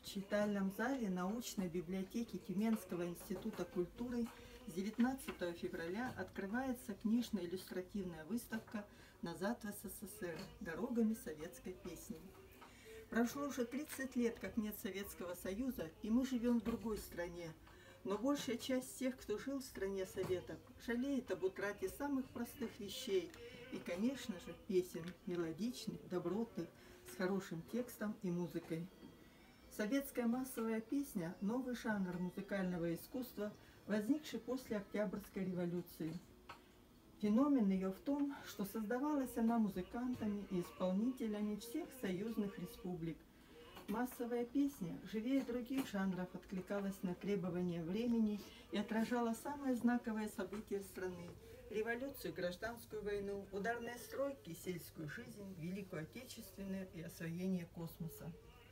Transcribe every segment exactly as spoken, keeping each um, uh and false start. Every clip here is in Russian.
читальном зале научной библиотеки Тюменского института культуры с девятнадцатого февраля открывается книжно-иллюстративная выставка «Назад в СССР. Дорогами советской песни». Прошло уже тридцать лет, как нет Советского Союза, и мы живем в другой стране. Но большая часть тех, кто жил в стране Советов, жалеет об утрате самых простых вещей и, конечно же, песен, мелодичных, добротных, с хорошим текстом и музыкой. Советская массовая песня – новый жанр музыкального искусства, возникший после Октябрьской революции. Феномен ее в том, что создавалась она музыкантами и исполнителями всех союзных республик. Массовая песня, живее других жанров, откликалась на требования времени и отражала самые знаковые события страны – революцию, гражданскую войну, ударные стройки, сельскую жизнь, Великую Отечественную и освоение космоса.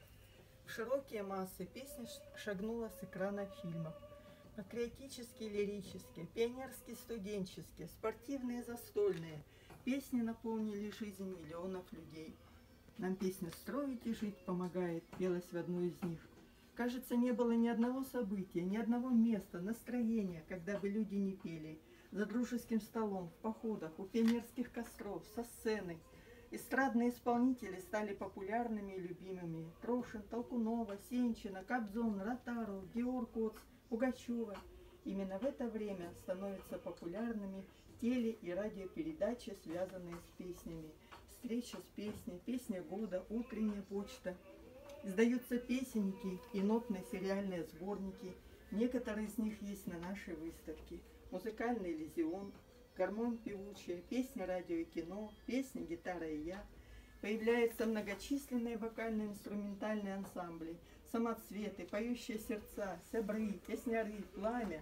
В широкие массы песня шагнула с экрана фильмов. Патриотические, лирические, пионерские, студенческие, спортивные, застольные. Песни наполнили жизнь миллионов людей. «Нам песню строить и жить помогает», пелась в одну из них. Кажется, не было ни одного события, ни одного места, настроения, когда бы люди не пели. За дружеским столом, в походах, у пионерских костров, со сцены. Эстрадные исполнители стали популярными и любимыми. Трошин, Толкунова, Сенчина, Кобзон, Ротару, Георг Коц, Пугачева. Именно в это время становятся популярными теле- и радиопередачи, связанные с песнями. Встреча с песней, песня года, утренняя почта. Издаются песенники и нотные сериальные сборники. Некоторые из них есть на нашей выставке. Музыкальный иллюзион, гармонь певучая, песня, радио и кино, песня, гитара и я. Появляются многочисленные вокально-инструментальные ансамбли, самоцветы, поющие сердца, сябры, песняры, пламя.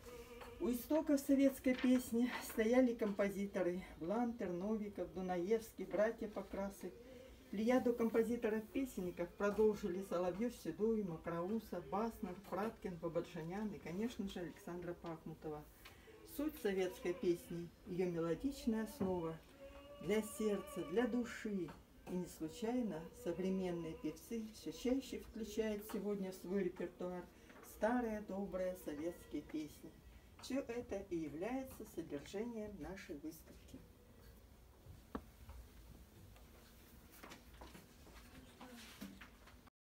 У истоков советской песни стояли композиторы Блантер, Новиков, Дунаевский, братья Покрасы. Плеяду композиторов-песенников продолжили Соловьев, Седой, Макроусов, Баснер, Фраткин, Бабаджанян и, конечно же, Александра Пахмутова. Суть советской песни – ее мелодичная основа для сердца, для души. И не случайно современные певцы все чаще включают сегодня в свой репертуар старые добрые советские песни. Все это и является содержанием нашей выставки.